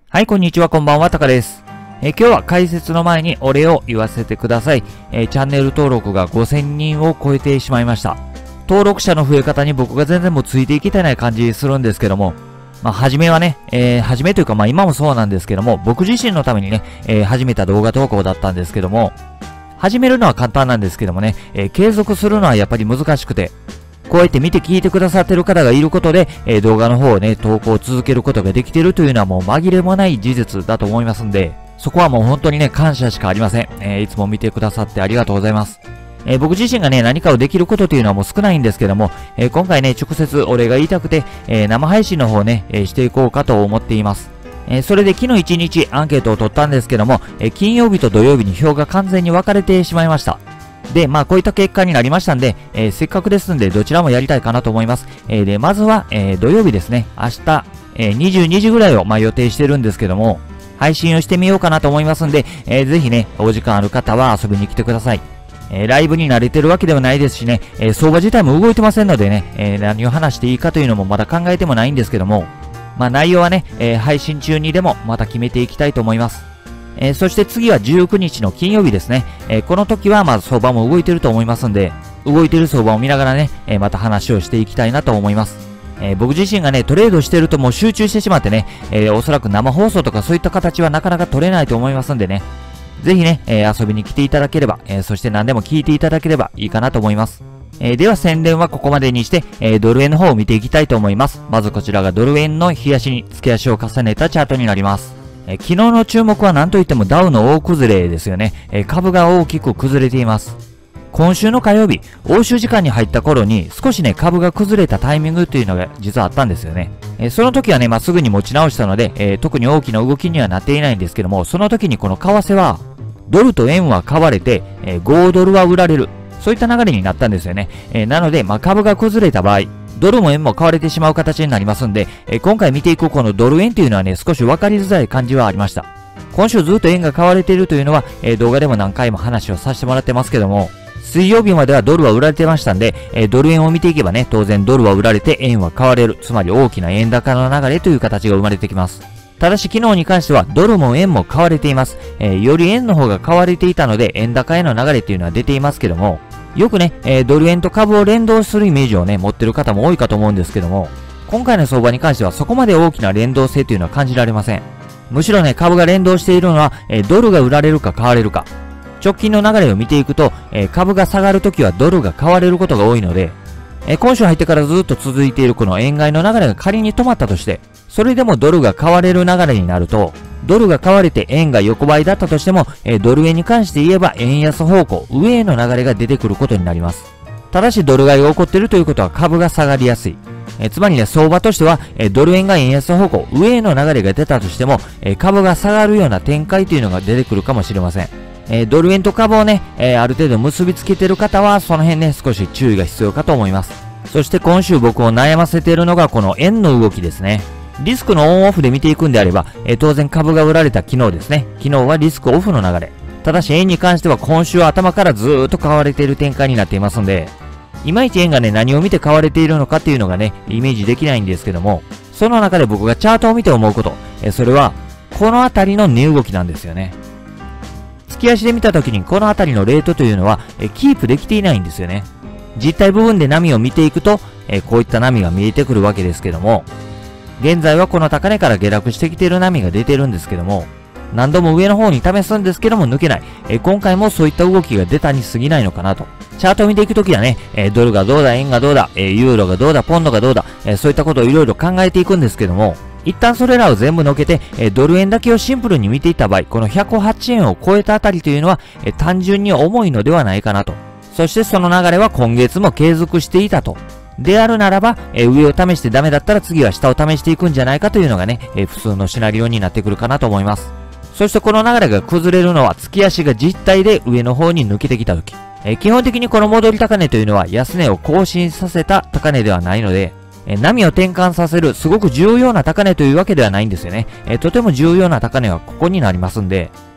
はい、こんにちは、こんばんは、タカです。今日は解説の前にお礼を言わせてください。チャンネル登録が5000人を超えてしまいました。登録者の増え方に僕が全然もうついていけてない感じするんですけども、初めはね、初めというか今もそうなんですけども、僕自身のためにね、始めた動画投稿だったんですけども、始めるのは簡単なんですけどもね、継続するのはやっぱり難しくて、こうやって見て聞いてくださってる方がいることで、動画の方をね、投稿を続けることができているというのはもう紛れもない事実だと思いますんで、そこはもう本当にね、感謝しかありません。いつも見てくださってありがとうございます。僕自身がね、何かをできることというのはもう少ないんですけども、今回ね、直接お礼が言いたくて、生配信の方ね、していこうかと思っています。それで昨日1日アンケートを取ったんですけども、金曜日と土曜日に票が完全に分かれてしまいました。で、こういった結果になりましたんで、せっかくですんで、どちらもやりたいかなと思います。で、まずは、土曜日ですね。明日、22時ぐらいを、予定してるんですけども、配信をしてみようかなと思いますんで、ぜひね、お時間ある方は遊びに来てください。ライブに慣れてるわけではないですしね、相場自体も動いてませんのでね、何を話していいかというのもまだ考えてもないんですけども、内容はね、配信中にでもまた決めていきたいと思います。そして次は19日の金曜日ですね。この時は相場も動いてると思いますんで、動いてる相場を見ながらね、また話をしていきたいなと思います。僕自身がね、トレードしてるともう集中してしまってね、おそらく生放送とかそういった形はなかなか取れないと思いますんでね、ぜひね、遊びに来ていただければ、そして何でも聞いていただければいいかなと思います。では宣伝はここまでにして、ドル円の方を見ていきたいと思います。まずこちらがドル円の日足に月足を重ねたチャートになります。昨日の注目は何といってもダウの大崩れですよね。株が大きく崩れています。今週の火曜日、欧州時間に入った頃に少しね、株が崩れたタイミングというのが実はあったんですよね。その時はね、すぐに持ち直したので、特に大きな動きにはなっていないんですけども、その時にこの為替は、ドルと円は買われて、5ドルは売られる。そういった流れになったんですよね。なので、株が崩れた場合、ドルも円も買われてしまう形になりますんで、今回見ていくこのドル円というのはね、少し分かりづらい感じはありました。今週ずっと円が買われているというのは、動画でも何回も話をさせてもらってますけども、水曜日まではドルは売られてましたんで、ドル円を見ていけばね、当然ドルは売られて円は買われる。つまり大きな円高の流れという形が生まれてきます。ただし昨日に関してはドルも円も買われています。より円の方が買われていたので、円高への流れっていうのは出ていますけども、よくね、ドル円と株を連動するイメージをね、持ってる方も多いかと思うんですけども、今回の相場に関してはそこまで大きな連動性というのは感じられません。むしろね、株が連動しているのは、ドルが売られるか買われるか。直近の流れを見ていくと、株が下がるときはドルが買われることが多いので、今週入ってからずっと続いているこの円買いの流れが仮に止まったとして、それでもドルが買われる流れになると、ドルが買われて円が横ばいだったとしても、ドル円に関して言えば円安方向、上への流れが出てくることになります。ただしドル買いが起こっているということは株が下がりやすい。つまりね、相場としては、ドル円が円安方向、上への流れが出たとしても、株が下がるような展開というのが出てくるかもしれません。ドル円と株をね、ある程度結びつけている方は、その辺ね、少し注意が必要かと思います。そして今週僕を悩ませているのがこの円の動きですね。リスクのオンオフで見ていくんであれば、当然株が売られた昨日ですね。昨日はリスクオフの流れ。ただし円に関しては今週は頭からずーっと買われている展開になっていますので、いまいち円がね、何を見て買われているのかっていうのがね、イメージできないんですけども、その中で僕がチャートを見て思うこと、それは、このあたりの値動きなんですよね。月足で見た時にこのあたりのレートというのは、キープできていないんですよね。実体部分で波を見ていくと、こういった波が見えてくるわけですけども、現在はこの高値から下落してきている波が出てるんですけども、何度も上の方に試すんですけども抜けない。今回もそういった動きが出たに過ぎないのかなと。チャートを見ていくときはね、ドルがどうだ、円がどうだ、ユーロがどうだ、ポンドがどうだ、そういったことをいろいろ考えていくんですけども、一旦それらを全部のけて、ドル円だけをシンプルに見ていった場合、この108円を超えたあたりというのは、単純に重いのではないかなと。そしてその流れは今月も継続していたと。であるならば、上を試してダメだったら次は下を試していくんじゃないかというのがね、普通のシナリオになってくるかなと思います。そしてこの流れが崩れるのは月足が実体で上の方に抜けてきたとき。基本的にこの戻り高値というのは安値を更新させた高値ではないので、波を転換させるすごく重要な高値というわけではないんですよね。とても重要な高値はここになりますんで、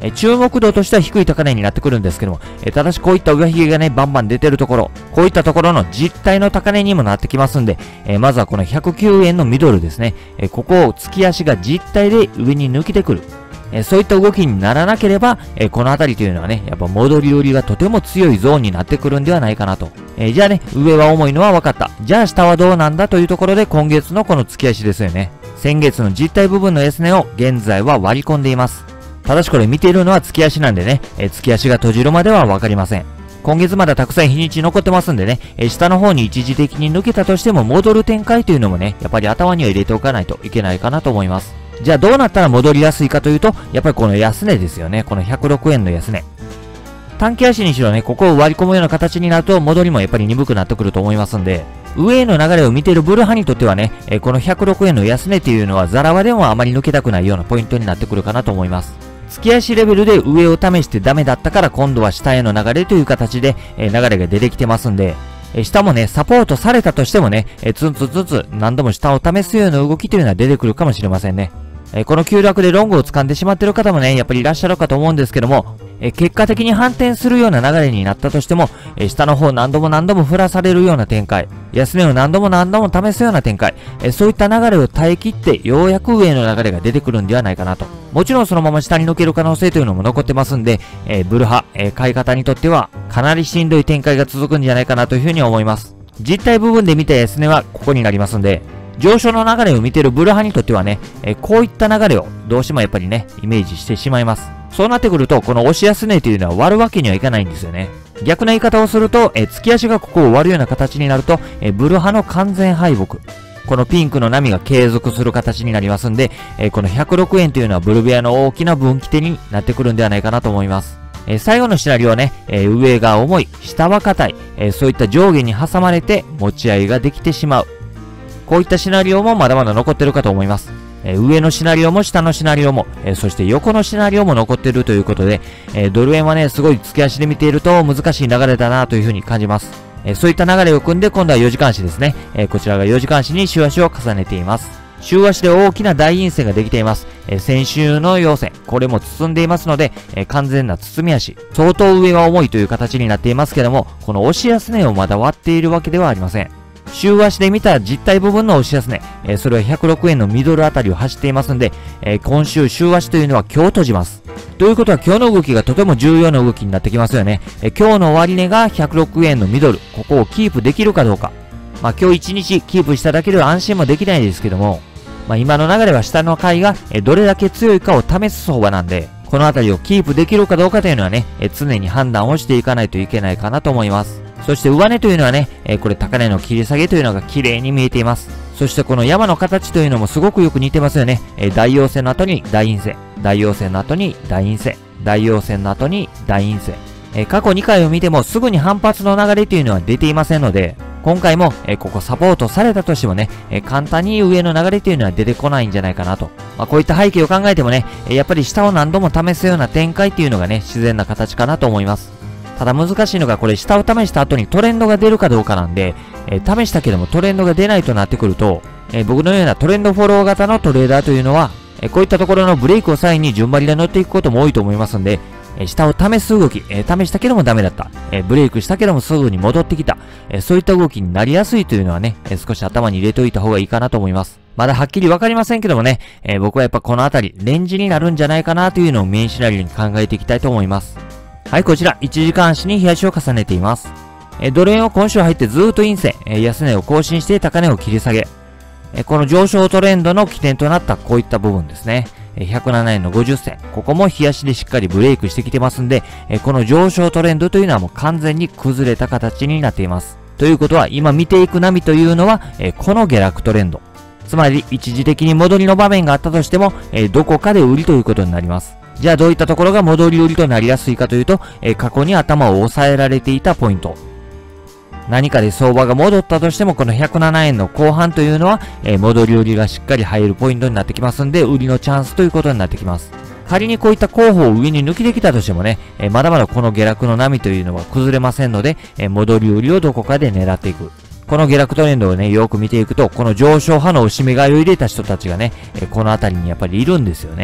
注目度としては低い高値になってくるんですけども、ただしこういった上髭がね、バンバン出てるところ、こういったところの実体の高値にもなってきますんで、まずはこの109円のミドルですね。ここを月足が実体で上に抜けてくる。そういった動きにならなければ、この辺りというのはね、やっぱ戻り売りがとても強いゾーンになってくるんではないかなと。じゃあね、上は重いのは分かった。じゃあ下はどうなんだというところで今月のこの月足ですよね。先月の実体部分の安値を現在は割り込んでいます。ただしこれ見ているのは月足なんでね、月足が閉じるまでは分かりません。今月まだたくさん日にち残ってますんでね、下の方に一時的に抜けたとしても戻る展開というのもね、やっぱり頭には入れておかないといけないかなと思います。じゃあどうなったら戻りやすいかというと、やっぱりこの安値ですよね。この106円の安値。短期足にしろね、ここを割り込むような形になると戻りもやっぱり鈍くなってくると思いますんで、上への流れを見ているブル派にとってはね、この106円の安値っていうのはザラ場でもあまり抜けたくないようなポイントになってくるかなと思います。月足レベルで上を試してダメだったから今度は下への流れという形で、流れが出てきてますんで、下もね、サポートされたとしてもね、ツンツンツンツン何度も下を試すような動きというのは出てくるかもしれませんね。この急落でロングを掴んでしまっている方もね、やっぱりいらっしゃるかと思うんですけども、結果的に反転するような流れになったとしても、下の方何度も何度も振らされるような展開、安値を何度も何度も試すような展開、そういった流れを耐え切ってようやく上の流れが出てくるんではないかなと。もちろんそのまま下に抜ける可能性というのも残ってますんで、ブル派、買い方にとってはかなりしんどい展開が続くんじゃないかなというふうに思います。実体部分で見た安値はここになりますんで、上昇の流れを見ているブル派にとってはね、こういった流れをどうしてもやっぱりね、イメージしてしまいます。そうなってくると、この押し安値というのは割るわけにはいかないんですよね。逆な言い方をすると、月足がここを割るような形になると、ブル派の完全敗北。このピンクの波が継続する形になりますんで、この106円というのはブルベアの大きな分岐点になってくるんではないかなと思います。最後のシナリオはね、上が重い、下は硬い、そういった上下に挟まれて持ち合いができてしまう。こういったシナリオもまだまだ残ってるかと思います。上のシナリオも下のシナリオも、そして横のシナリオも残ってるということで、ドル円はね、すごい月足で見ていると難しい流れだなというふうに感じます。そういった流れを組んで今度は4時間足ですね。こちらが4時間足に週足を重ねています。週足で大きな大陰線ができています。先週の陽線、これも包んでいますので、完全な包み足、相当上は重いという形になっていますけども、この押し安値をまだ割っているわけではありません。週足で見た実体部分の押し安値、それは106円のミドルあたりを走っていますんで、今週週足というのは今日閉じます。ということは今日の動きがとても重要な動きになってきますよね。今日の終値が106円のミドル、ここをキープできるかどうか。今日1日キープしただけでは安心もできないですけども、今の流れは下の買いがどれだけ強いかを試す相場なんで、このあたりをキープできるかどうかというのはね、常に判断をしていかないといけないかなと思います。そして上値というのはね、これ高値の切り下げというのが綺麗に見えています。そしてこの山の形というのもすごくよく似てますよね。大陽線の後に大陰線、大陽線の後に大陰線、大陽線の後に大陰線。過去2回を見てもすぐに反発の流れというのは出ていませんので、今回もここサポートされたとしてもね、簡単に上の流れというのは出てこないんじゃないかなと。こういった背景を考えてもね、やっぱり下を何度も試すような展開っていうのがね、自然な形かなと思います。ただ難しいのがこれ下を試した後にトレンドが出るかどうかなんで、試したけどもトレンドが出ないとなってくると、僕のようなトレンドフォロー型のトレーダーというのは、こういったところのブレイクを際に順張りで乗っていくことも多いと思いますんで、下を試す動き、試したけどもダメだった、ブレイクしたけどもすぐに戻ってきた、そういった動きになりやすいというのはね、少し頭に入れておいた方がいいかなと思います。まだはっきりわかりませんけどもね、僕はやっぱこのあたり、レンジになるんじゃないかなというのをメインシナリオに考えていきたいと思います。はい、こちら、1時間足に冷やしを重ねています。ドル円は今週入ってずーっと陰線、安値を更新して高値を切り下げ。この上昇トレンドの起点となったこういった部分ですね。107円の50銭。ここも冷やしでしっかりブレイクしてきてますんで、この上昇トレンドというのはもう完全に崩れた形になっています。ということは、今見ていく波というのは、この下落トレンド。つまり、一時的に戻りの場面があったとしても、どこかで売りということになります。じゃあどういったところが戻り売りとなりやすいかというと、過去に頭を押さえられていたポイント。何かで相場が戻ったとしても、この107円の後半というのは、戻り売りがしっかり入るポイントになってきますんで、売りのチャンスということになってきます。仮にこういった候補を上に抜きできたとしてもね、まだまだこの下落の波というのは崩れませんので、戻り売りをどこかで狙っていく。この下落トレンドをね、よく見ていくと、この上昇派の押し目買いを入れた人たちがね、この辺りにやっぱりいるんですよね。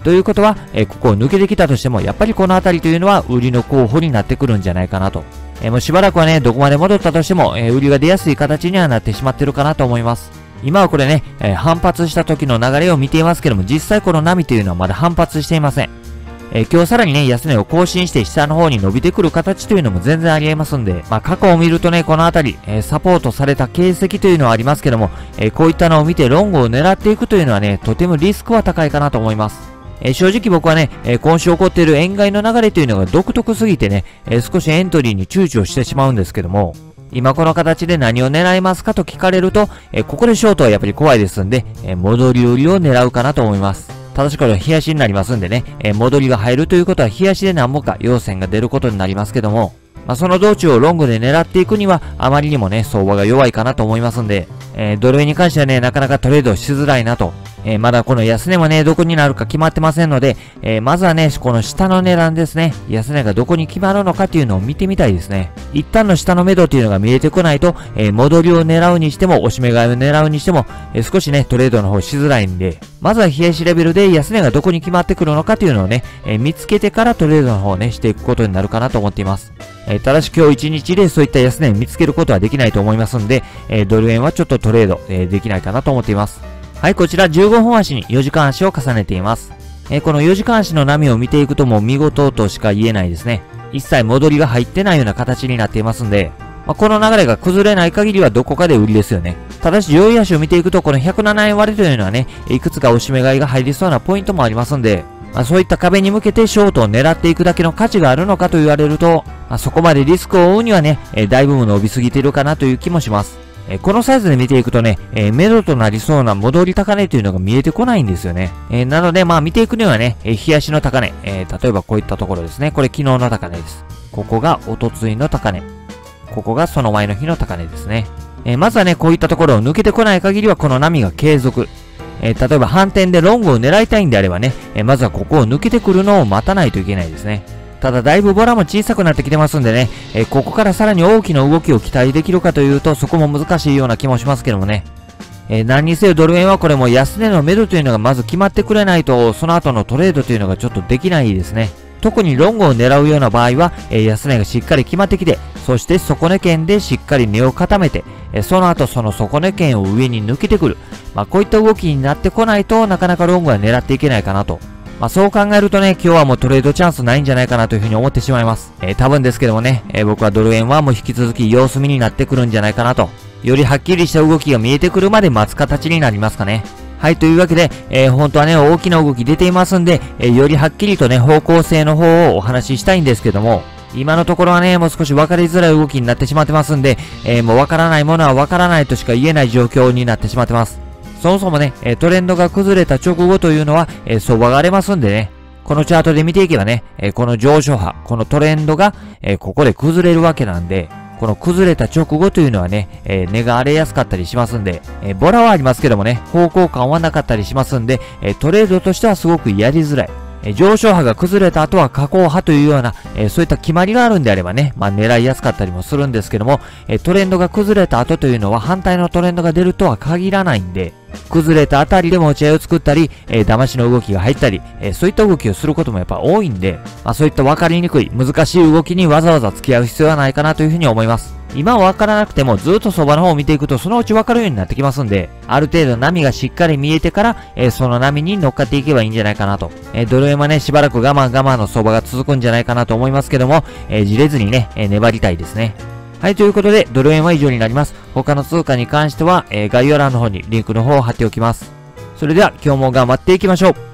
ということは、ここを抜けてきたとしても、やっぱりこのあたりというのは売りの候補になってくるんじゃないかなと。もうしばらくはね、どこまで戻ったとしても、売りが出やすい形にはなってしまってるかなと思います。今はこれね、反発した時の流れを見ていますけども、実際この波というのはまだ反発していません。今日さらにね、安値を更新して下の方に伸びてくる形というのも全然あり得ますんで、過去を見るとね、このあたり、サポートされた形跡というのはありますけども、こういったのを見てロングを狙っていくというのはね、とてもリスクは高いかなと思います。正直僕はね、今週起こっている円買いの流れというのが独特すぎてね、少しエントリーに躊躇してしまうんですけども、今この形で何を狙いますかと聞かれると、ここでショートはやっぱり怖いですんで、戻り売りを狙うかなと思います。ただしこれは冷やしになりますんでね、戻りが入るということは冷やしで何もか陽線が出ることになりますけども、その道中をロングで狙っていくには、あまりにもね、相場が弱いかなと思いますんで、ドル円に関してはね、なかなかトレードしづらいなと。まだこの安値もね、どこになるか決まってませんので、まずはね、この下の値段ですね、安値がどこに決まるのかっていうのを見てみたいですね。一旦の下の目処っていうのが見えてこないと、戻りを狙うにしても、押し目買いを狙うにしても、少しね、トレードの方しづらいんで、まずは冷やしレベルで安値がどこに決まってくるのかっていうのをね、見つけてからトレードの方をね、していくことになるかなと思っています。ただし今日一日でそういった安値を見つけることはできないと思いますんで、ドル円はちょっとトレード、できないかなと思っています。はい、こちら15分足に4時間足を重ねています。この4時間足の波を見ていくともう見事としか言えないですね。一切戻りが入ってないような形になっていますんで、この流れが崩れない限りはどこかで売りですよね。ただし上位足を見ていくとこの107円割れというのはね、いくつか押し目買いが入りそうなポイントもありますんで、そういった壁に向けてショートを狙っていくだけの価値があるのかと言われると、そこまでリスクを負うにはね、だいぶ伸びすぎているかなという気もします。このサイズで見ていくとね、目処となりそうな戻り高値というのが見えてこないんですよね。なので見ていくにはね、日足の高値、例えばこういったところですね。これ昨日の高値です。ここがおとついの高値。ここがその前の日の高値ですね。まずはね、こういったところを抜けてこない限りはこの波が継続。例えば反転でロングを狙いたいんであればね、まずはここを抜けてくるのを待たないといけないですね。ただだいぶボラも小さくなってきてますんでね、ここからさらに大きな動きを期待できるかというとそこも難しいような気もしますけどもね。何にせよドル円はこれも安値の目処というのがまず決まってくれないと、その後のトレードというのがちょっとできないですね。特にロングを狙うような場合は、安値がしっかり決まってきて、そして底値圏でしっかり値を固めて、その後その底値圏を上に抜けてくる。こういった動きになってこないとなかなかロングは狙っていけないかなと。そう考えるとね、今日はもうトレードチャンスないんじゃないかなというふうに思ってしまいます。多分ですけどもね、僕はドル円はもう引き続き様子見になってくるんじゃないかなと。よりはっきりした動きが見えてくるまで待つ形になりますかね。はい、というわけで、本当はね、大きな動き出ていますんで、よりはっきりとね、方向性の方をお話ししたいんですけども、今のところはね、もう少し分かりづらい動きになってしまってますんで、もう分からないものは分からないとしか言えない状況になってしまってます。そもそもね、トレンドが崩れた直後というのは、相場が荒れますんでね、このチャートで見ていけばね、この上昇波、このトレンドが、ここで崩れるわけなんで、この崩れた直後というのはね、値が荒れやすかったりしますんで、ボラはありますけどもね、方向感はなかったりしますんで、トレードとしてはすごくやりづらい。上昇波が崩れた後は下降波というような、そういった決まりがあるんであればね、狙いやすかったりもするんですけども、トレンドが崩れた後というのは反対のトレンドが出るとは限らないんで、崩れたあたりで持ち合いを作ったり、騙しの動きが入ったり、そういった動きをすることもやっぱ多いんで、そういった分かりにくい、難しい動きにわざわざ付き合う必要はないかなというふうに思います。今は分からなくてもずっと相場の方を見ていくとそのうち分かるようになってきますんで、ある程度波がしっかり見えてから、その波に乗っかっていけばいいんじゃないかなと。ドル円はね、しばらく我慢の相場が続くんじゃないかなと思いますけども、じれずにね、粘りたいですね。はい、ということで、ドル円は以上になります。他の通貨に関しては、概要欄の方にリンクの方を貼っておきます。それでは、今日も頑張っていきましょう。